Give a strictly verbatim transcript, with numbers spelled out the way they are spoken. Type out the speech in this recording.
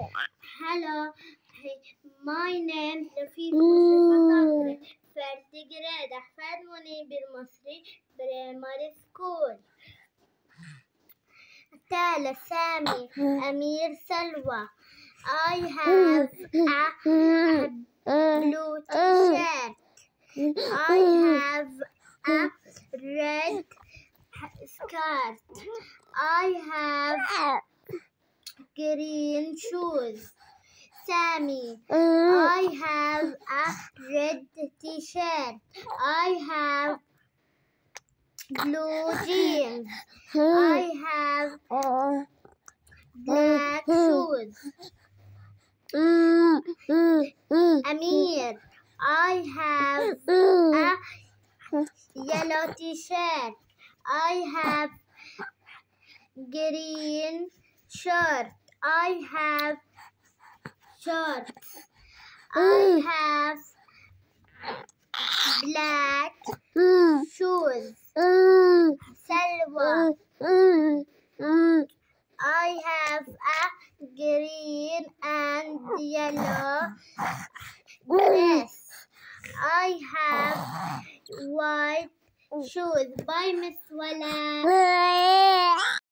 Hello, my name is Rafik Mustafa First grade أحفاد منيب المصري primary school. ثالث سامي أمير سلوى. I have a blue t-shirt. I have a red skirt. I have green shoes. Sammy, I have a red t-shirt. I have blue jeans. I have black shoes. Amir, I have a yellow t-shirt. I have green shirt. I have shorts. I have black shoes. Salwa, I have a green and yellow dress. I have white shoes. Bye, Miss Wala.